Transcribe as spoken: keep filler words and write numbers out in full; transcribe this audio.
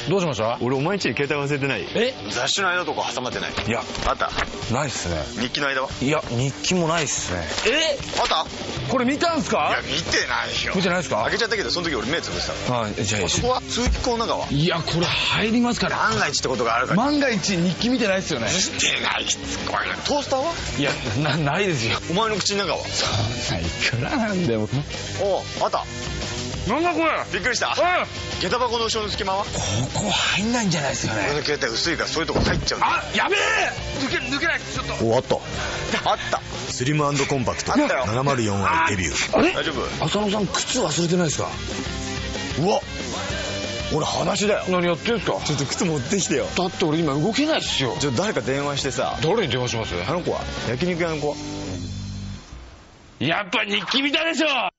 どうしました？ 俺お前んちに携帯忘れてない？ え？ 雑誌の間とか挟まってない？ いや、 あった？ ないっすね。 日記の間は？ いや、日記もないっすね。え？ あった？ これ見たんすか？ いや、見てないよ。 見てないっすか？ 開けちゃったけど、その時俺目つぶしたの。 はい、じゃあ、 そこは通気口の中は？ いや、これ入りますから。 万が一ってことがあるから。 万が一日記見てないっすよね。 見てない。しつこいな。トースターは？ いや、な、ないですよ。 お前の口の中は？ そんないくらなんでも。 おう、あった。 なんだこれ。 びっくりした。下駄箱の後ろの隙間は？ここ入んないんじゃないですかね。 俺の携帯薄いからそういうとこ入っちゃうんだ。 あ、やべえ。抜け抜けない。ちょっと。 お、あった。あった。スリム&コンパクト。あったよ。ななまるよんアイデビュー。 あれ？ 大丈夫？ 浅野さん靴忘れてないですか？ うわ、俺裸足だよ。 何やってんすか？ ちょっと靴持ってきてよ。 だって俺今動けないっすよ。 ちょっと誰か電話してさ。 誰に電話します？ あの子は？焼肉屋の子は？ やっぱ日記見たでしょ。